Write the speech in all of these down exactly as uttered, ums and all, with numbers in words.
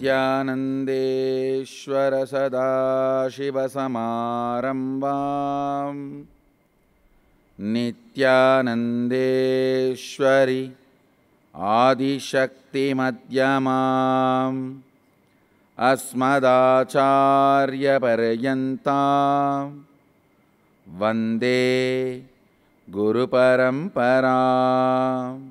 Nithyanandeshwara Sadashivoham Nithyanandeshwari Adishakti Madhyamam Asmadacharya Paryantam Vande Guru Paramparam.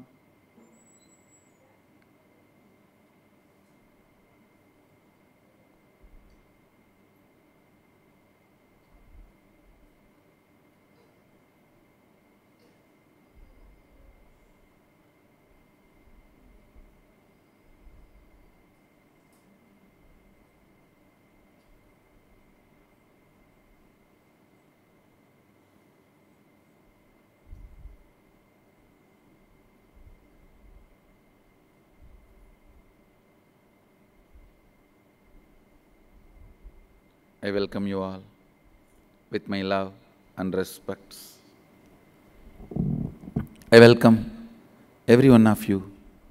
I welcome you all with my love and respects. I welcome every one of you,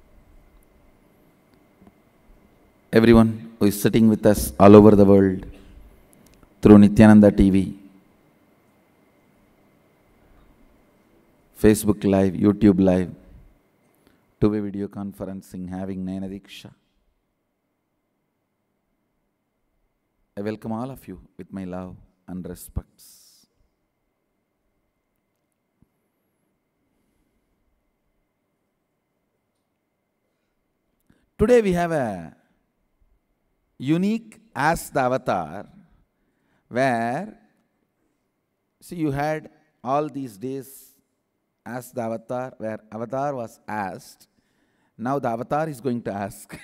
everyone who is sitting with us all over the world through Nithyananda T V, Facebook Live, YouTube Live, two-way video conferencing, having Nayana Diksha. I welcome all of you with my love and respects. Today we have a unique as the avatar, where, see, you had all these days as the avatar, where avatar was asked. Now the avatar is going to ask.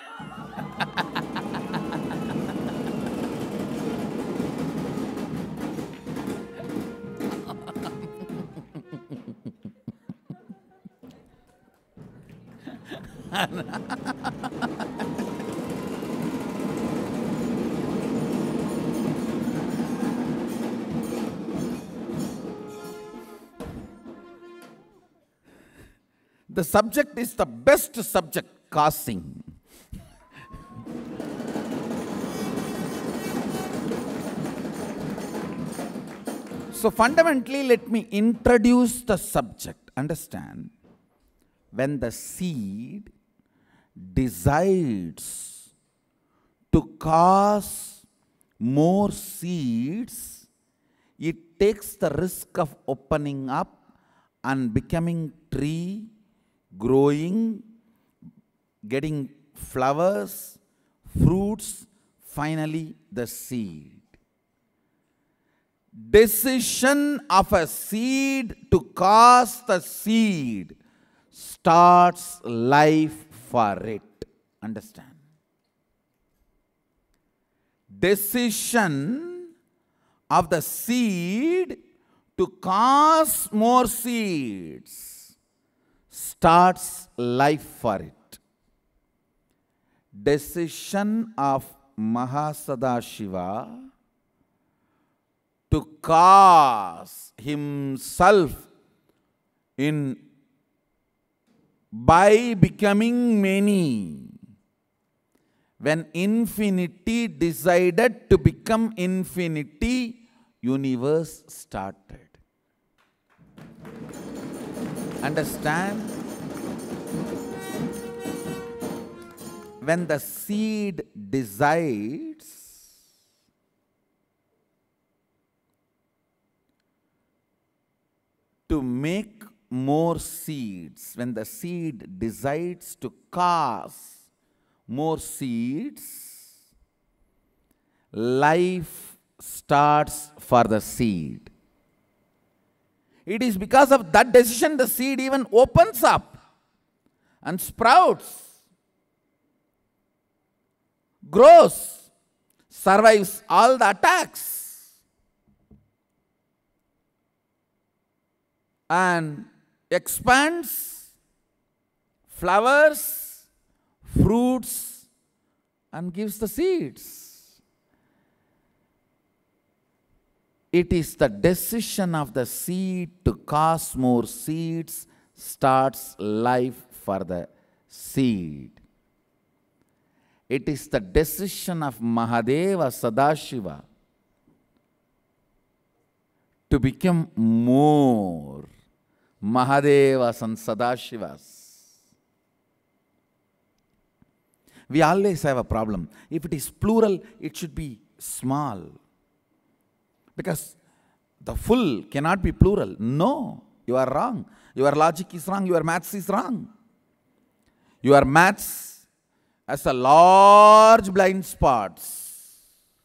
The subject is the best subject, causing. So fundamentally, let me introduce the subject. Understand, when the seed decides to cause more seeds, it takes the risk of opening up and becoming tree, growing, getting flowers, fruits, finally the seed. Decision of a seed to cause the seed starts life for it. Understand? Decision of the seed to cause more seeds starts life for it. Decision of Mahasadashivoham to cause himself in by becoming many. When infinity decided to become infinity, universe started. Understand? When the seed decides to make more seeds, when the seed decides to cause more seeds, life starts for the seed. It is because of that decision the seed even opens up and sprouts, grows, survives all the attacks, and expands, flowers, fruits, and gives the seeds. It is the decision of the seed to cause more seeds starts life for the seed. It is the decision of Mahadeva Sadashiva to become more Mahadevas and Sadashivas. We always have a problem. If it is plural, it should be small. Because the full cannot be plural. No, you are wrong. Your logic is wrong. Your maths is wrong. Your maths has a large blind spots.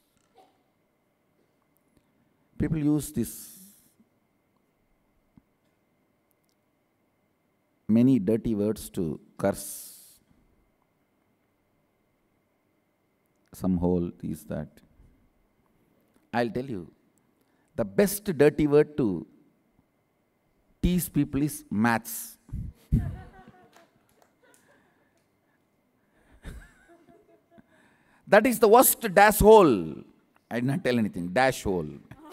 People use this many dirty words to curse. Some hole, this, that. I'll tell you, the best dirty word to tease people is maths. That is the worst dash hole. I did not tell anything. Dash hole.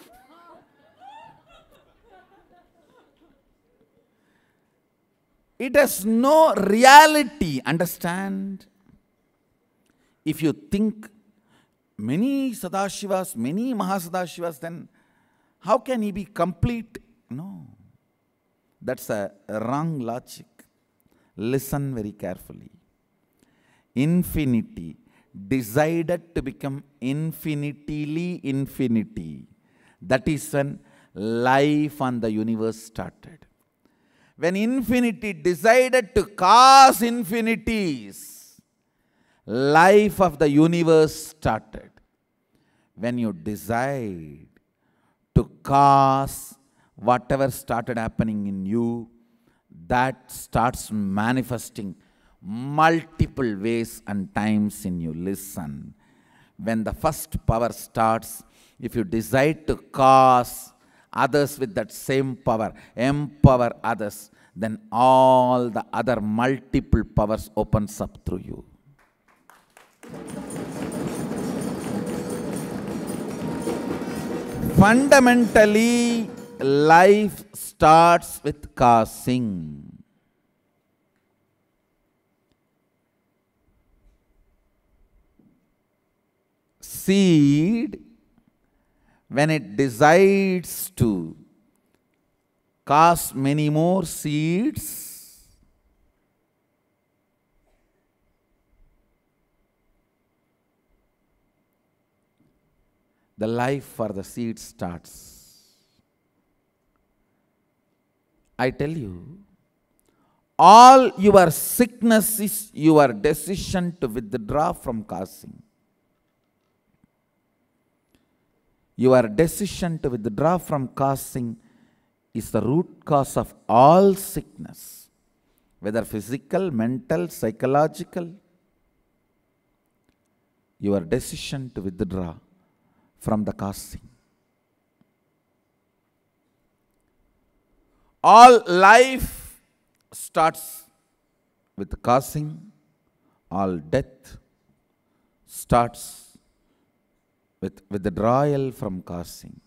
It has no reality. Understand? If you think many Sadashivas, many Mahasadashivas, then how can he be complete? No. That's a wrong logic. Listen very carefully. Infinity decided to become infinitely infinity. That is when life on the universe started. When infinity decided to cause infinities, life of the universe started. When you decide to cause whatever started happening in you, that starts manifesting multiple ways and times in you. Listen, when the first power starts, if you decide to cause others with that same power, empower others, then all the other multiple powers opens up through you. Fundamentally, life starts with causing. Seed, when it decides to cast many more seeds, the life for the seed starts. I tell you, all your sickness is your decision to withdraw from causing. Your decision to withdraw from causing is the root cause of all sickness, whether physical, mental, psychological. Your decision to withdraw from the causing. All life starts with causing. All death starts with withdrawal from causing.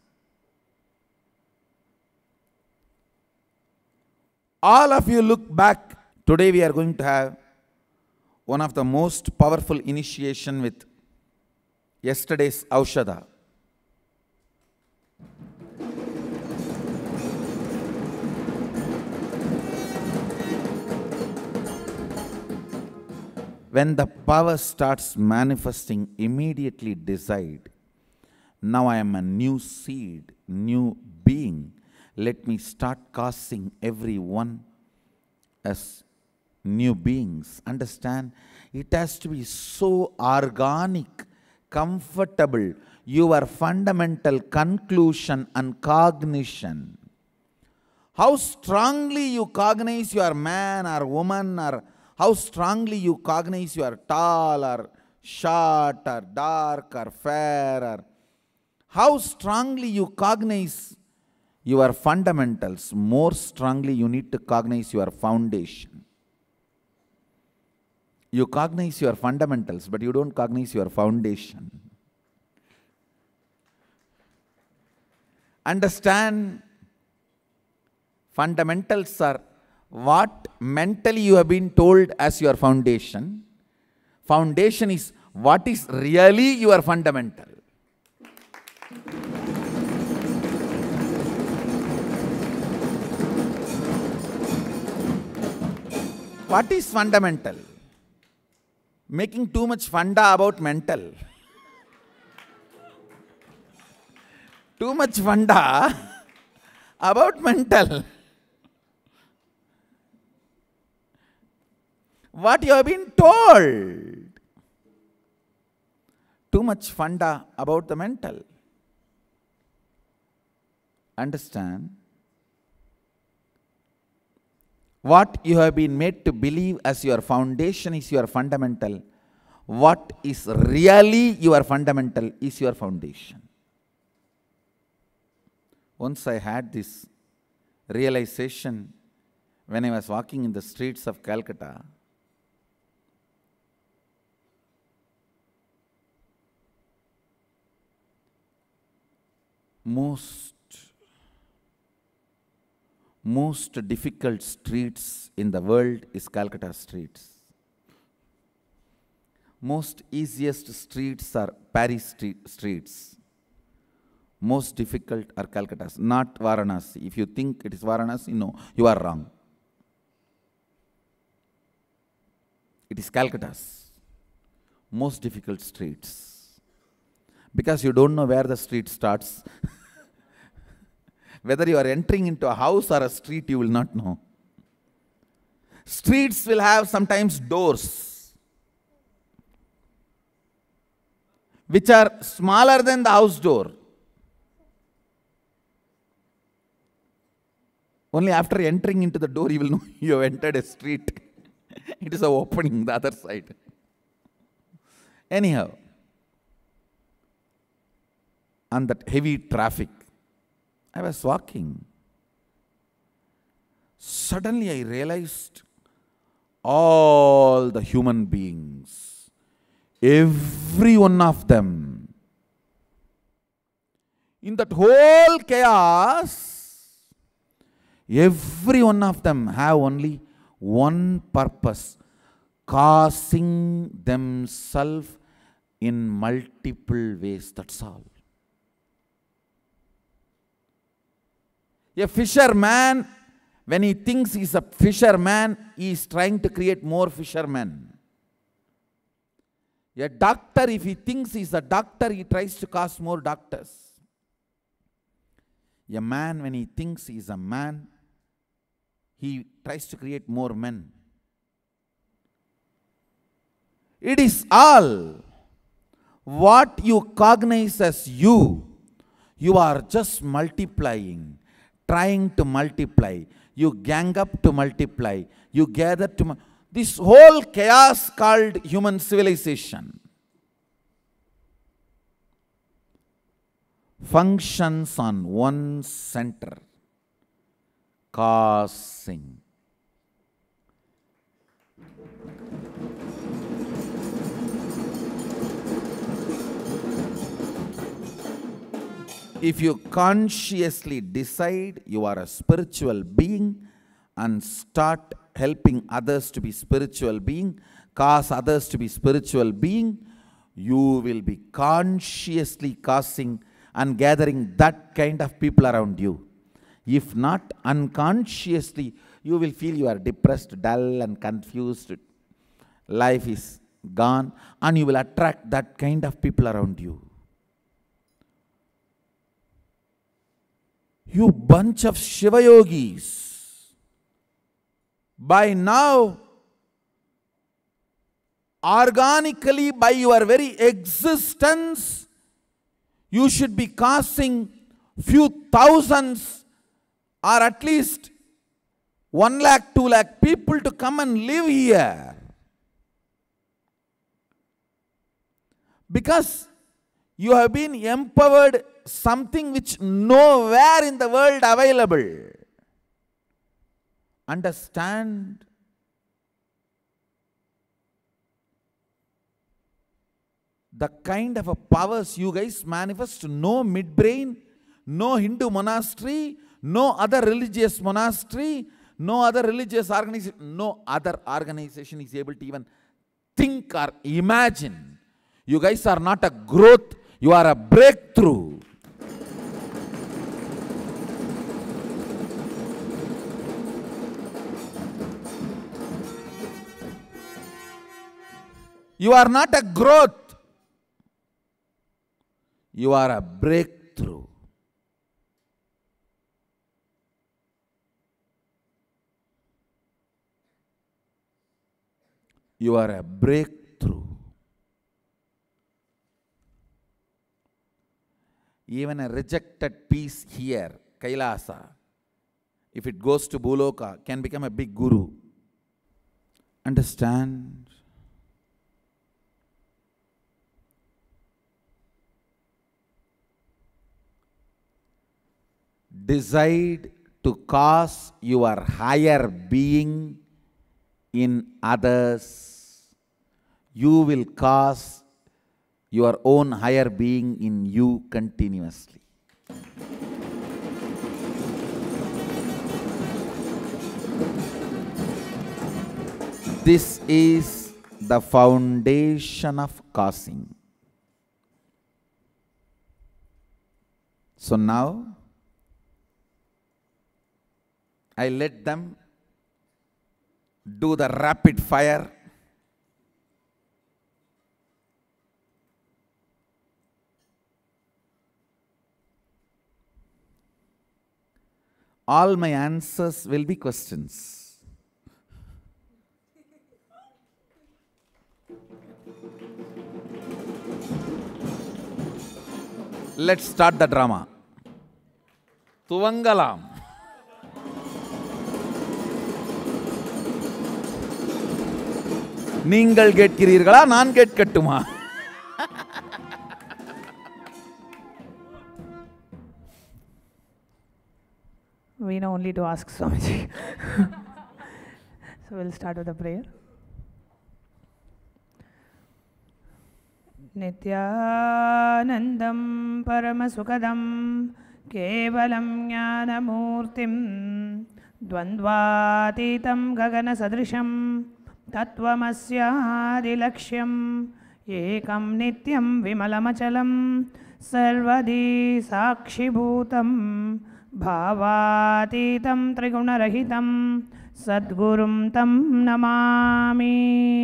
All of you look back. Today we are going to have one of the most powerful initiation with yesterday's Aushadha. When the power starts manifesting, immediately decide, now I am a new seed, new being. Let me start causing everyone as new beings. Understand? It has to be so organic, comfortable. Your fundamental conclusion and cognition. How strongly you cognize you are man or woman, or how strongly you cognize you are tall or short or dark or fair, or how strongly you cognize your fundamentals, more strongly you need to cognize your foundation. You cognize your fundamentals, but you don't cognize your foundation. Understand, fundamentals are what mentally you have been told as your foundation. Foundation is what is really your fundamental. What is fundamental? Making too much funda about mental. Too much funda about mental. What you have been told. Too much funda about the mental. Understand? What you have been made to believe as your foundation is your fundamental. What is really your fundamental is your foundation. Once I had this realization when I was walking in the streets of Calcutta. Most Most difficult streets in the world is Calcutta streets. Most easiest streets are Paris street, streets. Most difficult are Calcutta's, not Varanasi. If you think it is Varanasi, no, you are wrong. It is Calcutta's most difficult streets. Because you don't know where the street starts. Whether you are entering into a house or a street, you will not know. Streets will have sometimes doors, which are smaller than the house door. Only after entering into the door, you will know you have entered a street. It is an opening the other side. Anyhow, on that heavy traffic, I was walking. Suddenly I realized all the human beings, every one of them, in that whole chaos, every one of them have only one purpose, causing themselves in multiple ways, that's all. A fisherman, when he thinks he is a fisherman, he is trying to create more fishermen. A doctor, if he thinks he is a doctor, he tries to cause more doctors. A man, when he thinks he is a man, he tries to create more men. It is all what you cognize as you, you are just multiplying. Trying to multiply, you gang up to multiply, you gather to mu this whole chaos called human civilization functions on one center, causing. If you consciously decide you are a spiritual being and start helping others to be spiritual being, cause others to be spiritual being, you will be consciously causing and gathering that kind of people around you. If not, unconsciously, you will feel you are depressed, dull and confused. Life is gone, and you will attract that kind of people around you. You bunch of Shiva yogis, by now, organically, by your very existence, you should be causing few thousands or at least one lakh, two lakh people to come and live here. Because you have been empowered something which nowhere in the world available. Understand? The kind of a powers you guys manifest, no midbrain, no Hindu monastery, no other religious monastery, no other religious organization, no other organization is able to even think or imagine. You guys are not a growth, you are a breakthrough. You are not a growth, you are a breakthrough. You are a breakthrough. Even a rejected piece here, Kailasa, if it goes to Bhuloka, can become a big guru. Understand? Decide to cause your higher being in others. You will cause your own higher being in you continuously. This is the foundation of causing. So now, I let them do the rapid fire. All my answers will be questions. Let's start the drama. Tuvangalam. நீங்கள் கேட்கிறீர்களா நான் கேட்கட்டுமா? We know only to ask Swamiji. So we'll start with a prayer. Nithyanandam Paramasukadam Kevalam Jnanamurtim Dvandvatitam Gagana Sadrisham Tattvamasyaadilaksham Ekam Nityam Vimalamachalam Sarvadi Sakshibhutam Bhavatitam Trigunarahitam Sadgurum Tam Namami.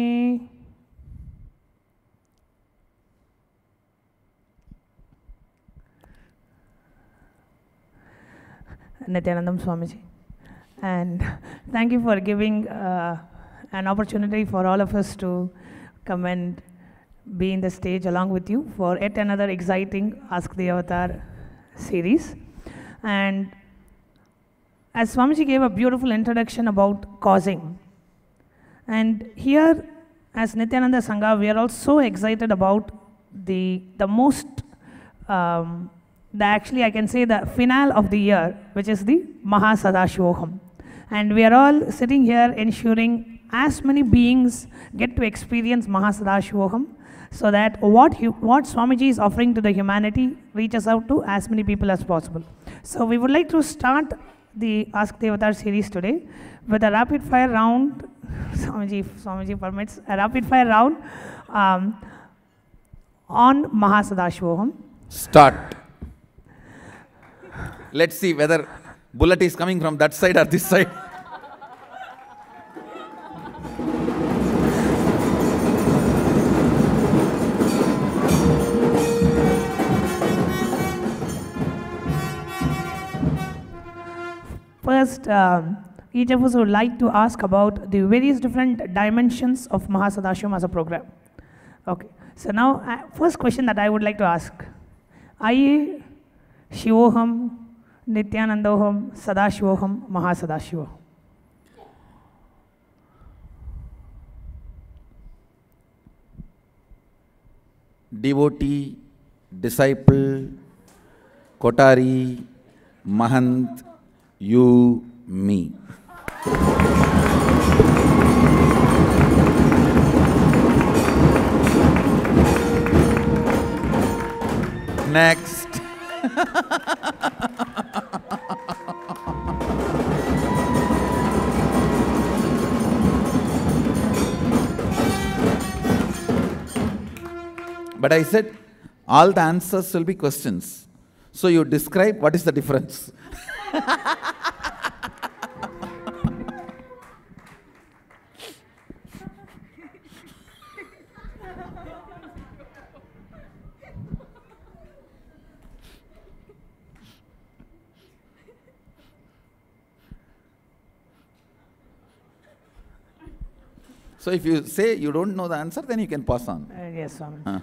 Nithyanandam Swamiji, and thank you for giving uh, an opportunity for all of us to come and be in the stage along with you for yet another exciting Ask the Avatar series. And as Swamiji gave a beautiful introduction about causing, and here as Nithyananda Sangha, we are also excited about the, the most, um, the actually I can say the finale of the year, which is the Mahasadashivoham. And we are all sitting here ensuring as many beings get to experience Mahasadashivoham, so that what, hu what Swamiji is offering to the humanity reaches out to as many people as possible. So we would like to start the Ask the Avatar series today with a rapid fire round. Swamiji, Swamiji permits a rapid fire round um, on Mahasadashivoham. Start. Let's see whether bullet is coming from that side or this side. First, um, each of us would like to ask about the various different dimensions of Mahasadashivam as a program. Okay, so now, uh, first question that I would like to ask. Aye, Shivoham, Nithyanandoham, Sadashivoham, Mahasadashivoham. Devotee, disciple, Kotari, Mahant, you, me. Next. But I said, all the answers will be questions. So you describe what is the difference. So if you say you don't know the answer, then you can pass on. Uh, yes, Swami. Huh.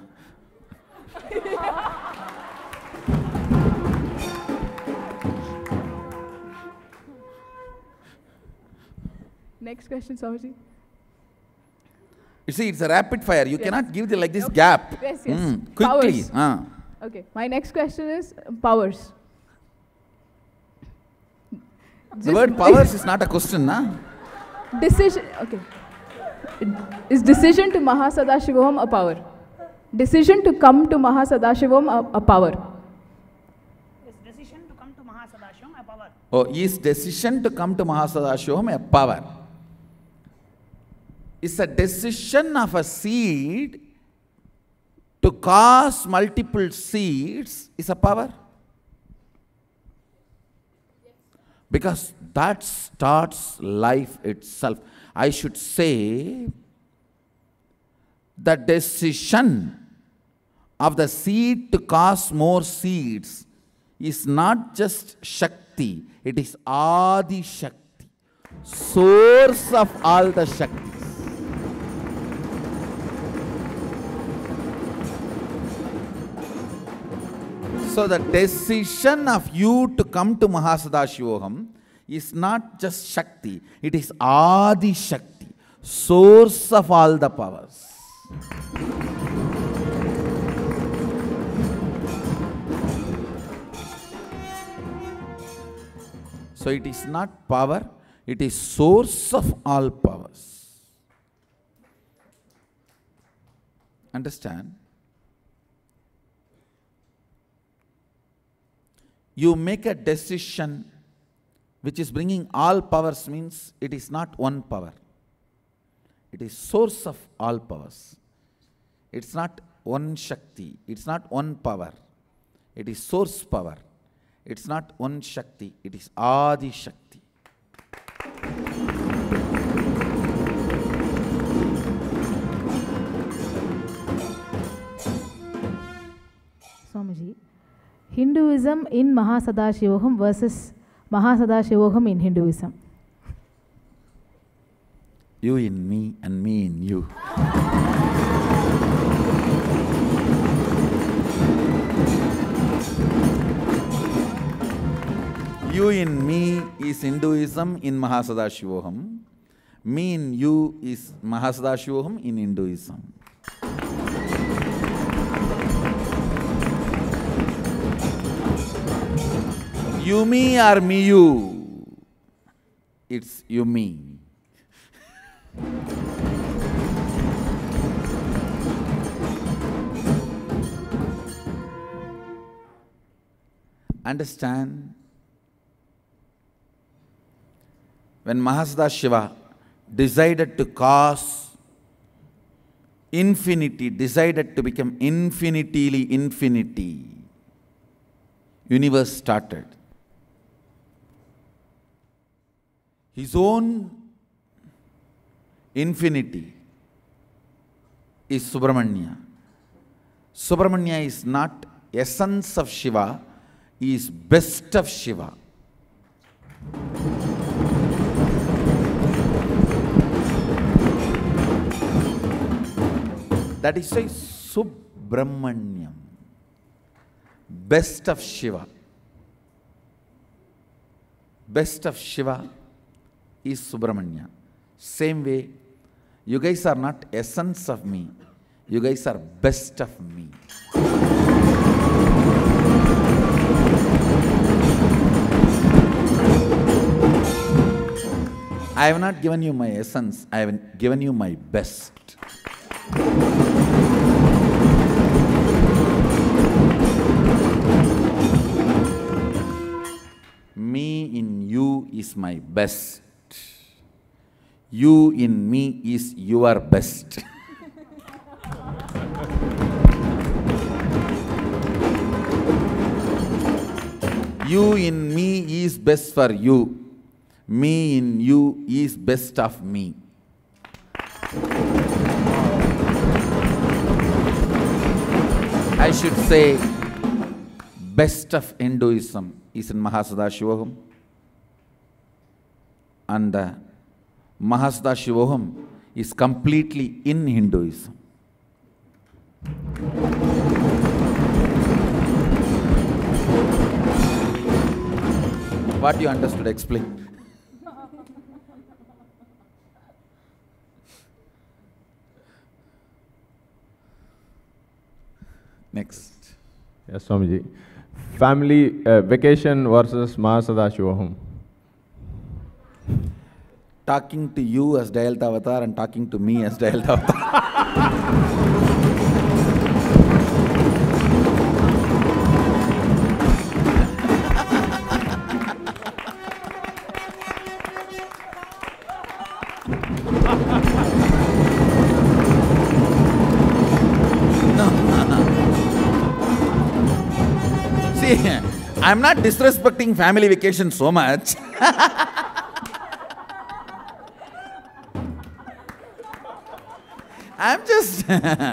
Next question, Swamiji. You see, it's a rapid fire. You Yes. cannot give the like this Okay. gap. Yes, yes. Mm, quickly. Powers. Ah. Okay, my next question is uh, powers. The word powers is not a question, na? Decision, okay. Is decision to Mahasadashivoham a power? Decision to come to Mahasadashivoham a, a power? Is decision to come to Mahasadashivoham a power? Oh, is decision to come to Mahasadashivoham a power? Is a decision of a seed to cause multiple seeds is a power? Because that starts life itself. I should say, the decision of the seed to cause more seeds is not just Shakti, it is Adi Shakti, source of all the Shaktis. So the decision of you to come to Mahasadashivoham is not just Shakti, it is Adi Shakti, source of all the powers. So it is not power, it is source of all powers. Understand? You make a decision which is bringing all powers, means it is not one power. It is source of all powers. It's not one Shakti. It's not one power. It is source power. It's not one Shakti. It is Adi Shakti. Swamiji, Hinduism in Mahasadashivoham versus Mahasadashivoham in Hinduism. You in me and me in you. You in me is Hinduism in Mahasadashivoham. Me in you is Mahasadashivoham in Hinduism. You me or me you? It's you me. Understand? When Mahasadashiva decided to cause infinity, decided to become infinitely infinity, universe started. His own infinity is Subramanya. Subramanya is not essence of Shiva, he is best of Shiva. That is why Subramanyam, best of Shiva. Best of Shiva is Subramanya. Same way, you guys are not essence of me, you guys are best of me. I have not given you my essence, I have given you my best. Me in you is my best. You in me is your best. You in me is best for you. Me in you is best of me. I should say, best of Hinduism is in Mahasadashivoham. And the Mahasadashivoham is completely in Hinduism. What you understood, explain. Next. Yes, Swamiji. Family uh, vacation versus Mahasadashivoham. Talking to you as Dayalta Avatar and talking to me as Dayalta Avatar. See, I'm not disrespecting family vacation so much. I'm just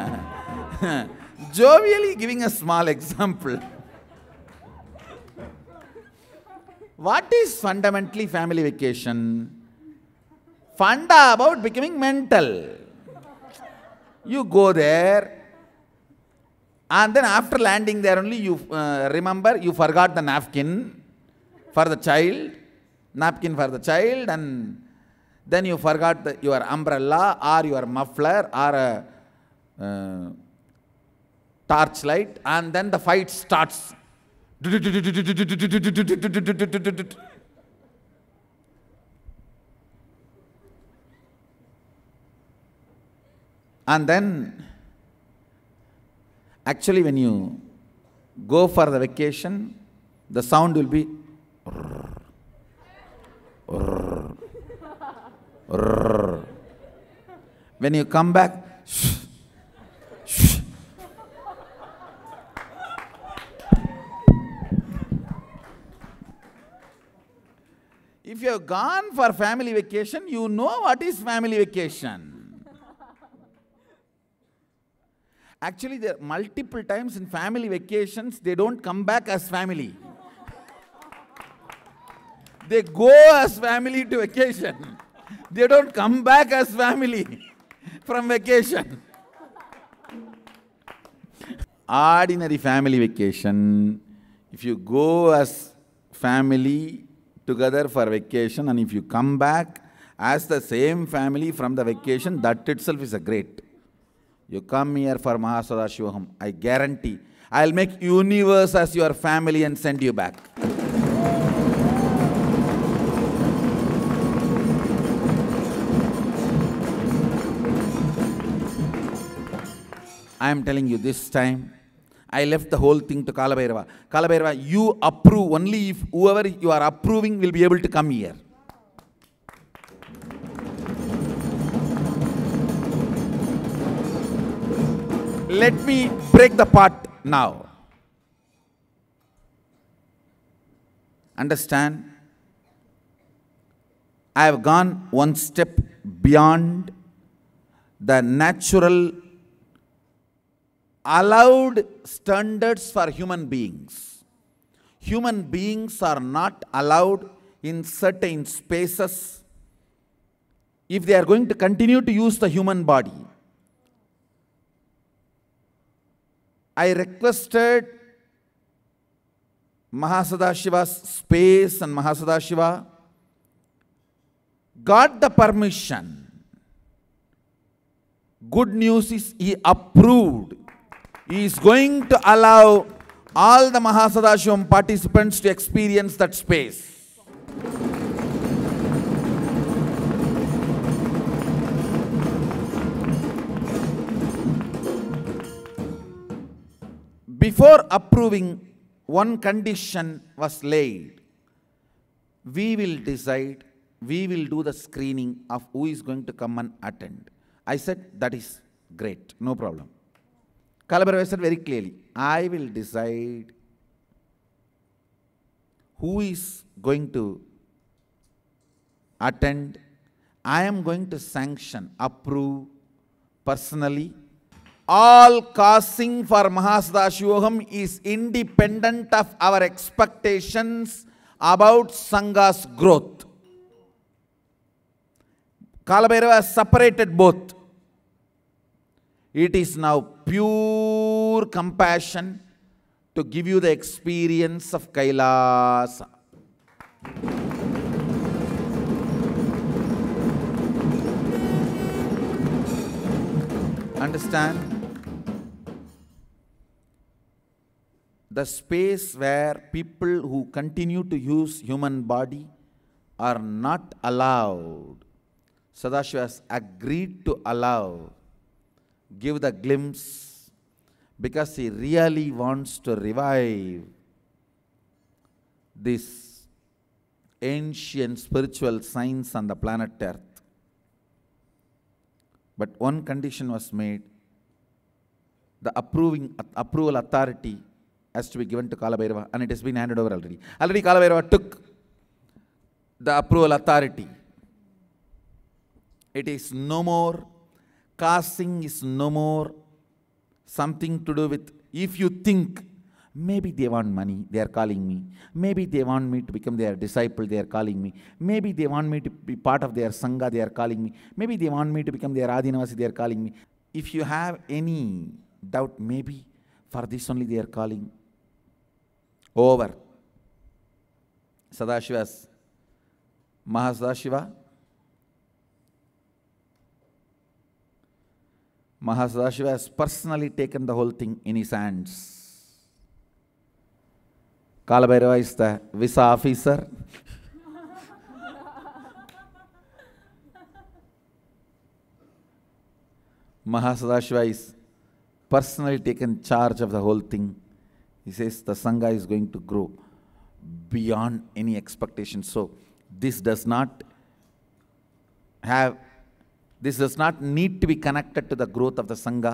jovially giving a small example. What is fundamentally family vacation? Funda about becoming mental. You go there, and then after landing there only you uh, remember you forgot the napkin for the child, napkin for the child, and then you forgot the, your umbrella or your muffler or a uh, torchlight, and then the fight starts. And then, actually when you go for the vacation, the sound will be when you come back, if you have gone for family vacation, you know what is family vacation. Actually, there are multiple times in family vacations, they don't come back as family. They go as family to vacation. They don't come back as family from vacation. Ordinary family vacation, if you go as family together for vacation and if you come back as the same family from the vacation, that itself is a great. You come here for Mahasadashivoham, I guarantee, I'll make universe as your family and send you back. I am telling you this time, I left the whole thing to Kalabhairava. Kalabhairava, you approve, only if whoever you are approving will be able to come here. Let me break the part now. Understand? I have gone one step beyond the natural allowed standards for human beings. Human beings are not allowed in certain spaces if they are going to continue to use the human body. I requested Mahasadashiva's space and Mahasadashiva got the permission. Good news is he approved. He is going to allow all the Mahasadashivam participants to experience that space. Before approving, one condition was laid. We will decide, we will do the screening of who is going to come and attend. I said, that is great, no problem. Kalabhairava said very clearly, I will decide who is going to attend, I am going to sanction, approve personally. All causing for Mahasadashivoham is independent of our expectations about Sangha's growth. Kalabhairava has separated both. It is now pure compassion to give you the experience of Kailasa. Understand? The space where people who continue to use human body are not allowed. Sadashiva has agreed to allow, give the glimpse, because he really wants to revive this ancient spiritual science on the planet Earth. But one condition was made: the approving approval authority has to be given to Kalabhairava, and it has been handed over already. Already Kalabhairava took the approval authority. It is no more, casting is no more something to do with, if you think, maybe they want money, they are calling me. Maybe they want me to become their disciple, they are calling me. Maybe they want me to be part of their Sangha, they are calling me. Maybe they want me to become their Adinavasi, they are calling me. If you have any doubt, maybe for this only they are calling. Over. Sadashiva's Mahasadashiva. Mahasadashiva has personally taken the whole thing in his hands. Kalabhairava is the visa officer. Mahasadashiva is personally taken charge of the whole thing. He says the Sangha is going to grow beyond any expectation. So this does not have, this does not need to be connected to the growth of the Sangha.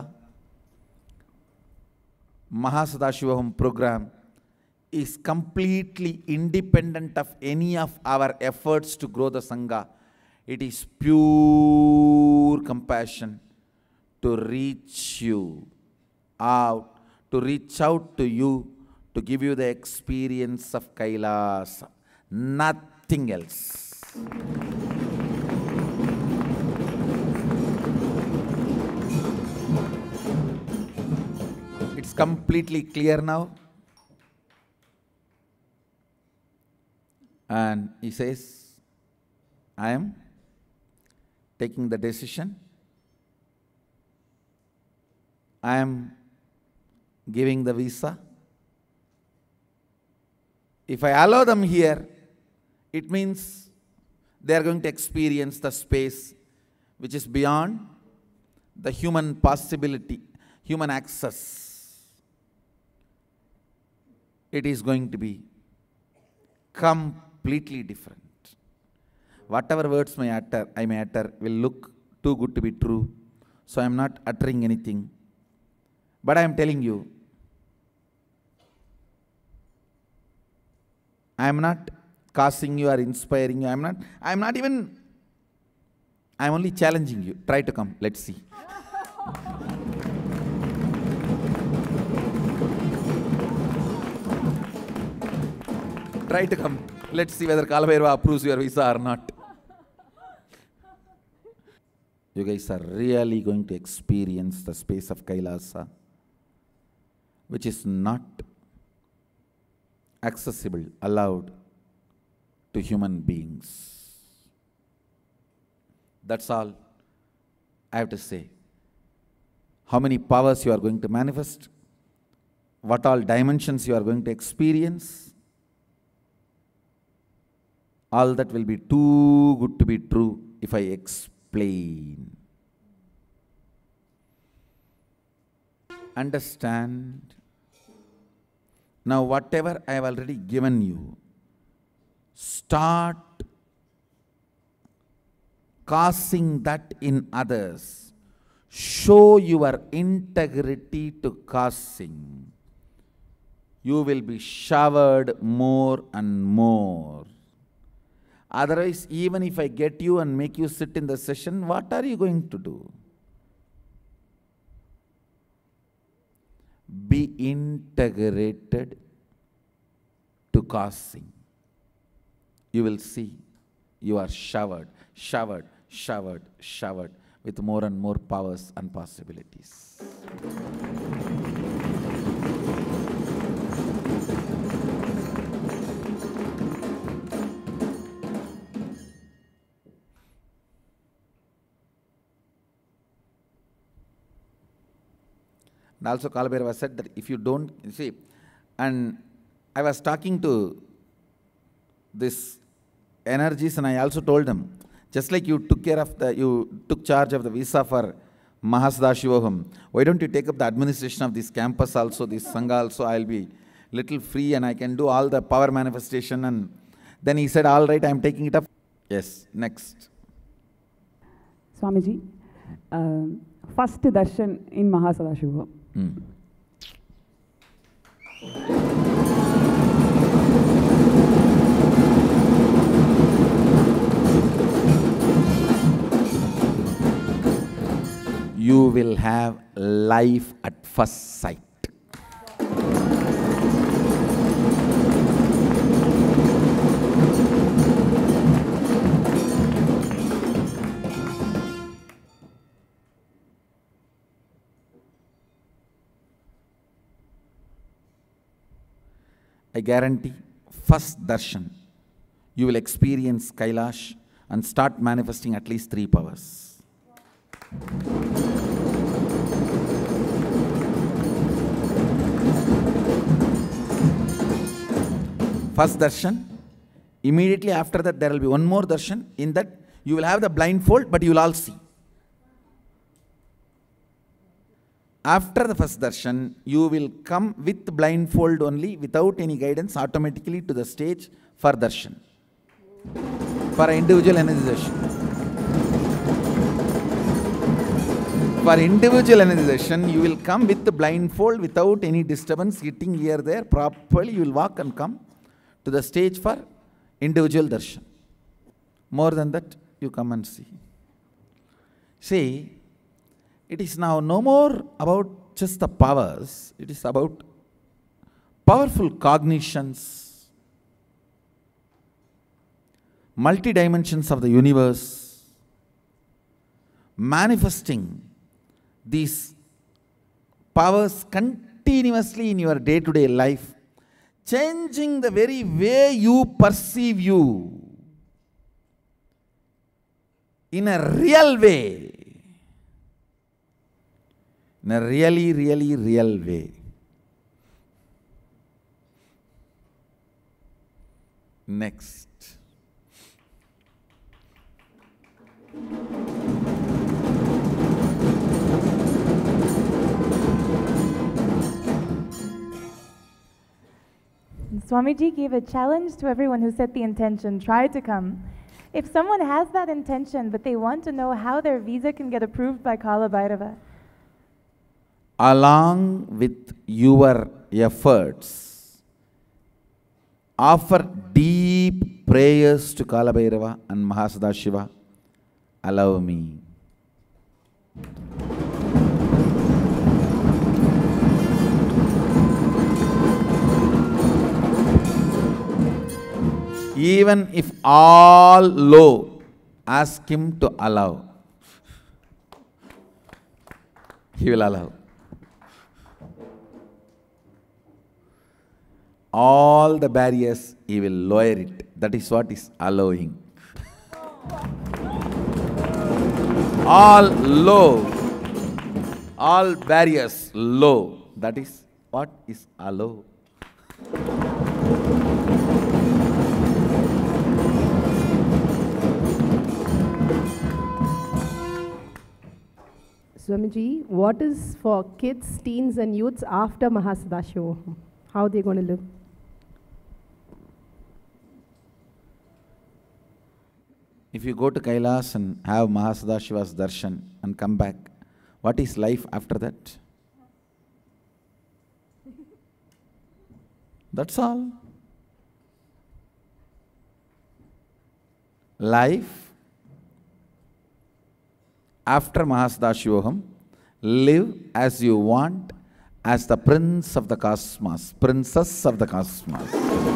Mahasadashivoham program is completely independent of any of our efforts to grow the Sangha. It is pure compassion to reach you out, to reach out to you, to give you the experience of Kailasa. Nothing else. It's completely clear now. And he says, I am taking the decision. I am giving the visa. If I allow them here, it means they are going to experience the space which is beyond the human possibility, human access. It is going to be completely different. Whatever words may utter, I may utter will look too good to be true. So I am not uttering anything. But I am telling you, I am not casting you or inspiring you. I am not, I am not even, I am only challenging you. Try to come. Let's see. Try to come. Let's see whether Kalabhairava approves your visa or not. You guys are really going to experience the space of Kailasa, which is not accessible, allowed to human beings. That's all I have to say. How many powers you are going to manifest, what all dimensions you are going to experience, all that will be too good to be true if I explain. Understand? Now whatever I have already given you, start causing that in others. Show your integrity to causing. you will be showered more and more. Otherwise, even if I get you and make you sit in the session, what are you going to do? Be integrated to causing. You will see you are showered, showered, showered, showered with more and more powers and possibilities. And also Kalabhairava said that if you don't, you see, and I was talking to this energies and I also told him, just like you took care of the, you took charge of the visa for Mahasadashivoham, why don't you take up the administration of this campus also, this Sangha also, I'll be little free and I can do all the power manifestation. And then he said, all right, I'm taking it up. Yes, next. Swamiji, uh, first darshan in Mahasadashivoham. Hmm. You will have life at first sight. I guarantee, first darshan, you will experience Kailash and start manifesting at least three powers. First darshan, immediately after that there will be one more darshan. In that you will have the blindfold, but you will all see. After the first darshan, you will come with blindfold only, without any guidance, automatically to the stage for darshan, for individual energization. For individual energization, you will come with the blindfold without any disturbance, hitting here, there, properly you will walk and come to the stage for individual darshan. More than that, you come and see. See, it is now no more about just the powers, it is about powerful cognitions, multi-dimensions of the universe, manifesting these powers continuously in your day-to-day life, changing the very way you perceive you in a real way. In a really, really real way. Next. Swamiji gave a challenge to everyone who set the intention, try to come. If someone has that intention, but they want to know how their visa can get approved by Kalabhairava, along with your efforts, offer deep prayers to Kalabhairava and Mahasadashiva. Allow me. Even if all low, ask him to allow. He will allow. All the barriers, he will lower it. That is what is allowing. All low, all barriers low. That is what is allow. Swamiji, what is for kids, teens and youths after Mahasadashivoham? How are they going to live? If you go to Kailas and have Mahasadashiva's darshan and come back, what is life after that? That's all. Life after Mahasadashivoham, live as you want, as the prince of the cosmos, princess of the cosmos.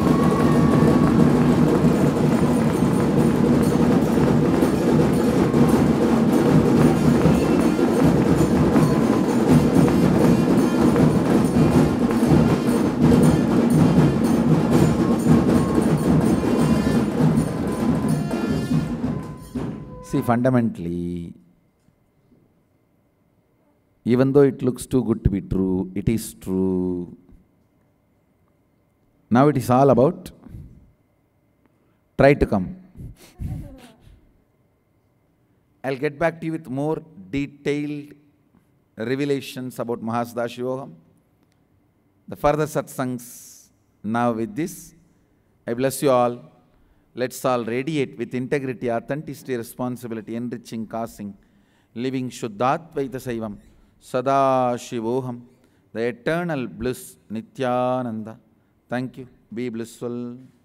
See, fundamentally, even though it looks too good to be true, it is true. Now it is all about try to come. I'll get back to you with more detailed revelations about Mahasadashivoham. The further satsangs now with this. I bless you all. Let's all radiate with integrity, authenticity, responsibility, enriching, causing, living Shuddhatvaita Saivam, Sadashivoham, the eternal bliss, Nithyananda. Thank you. Be blissful.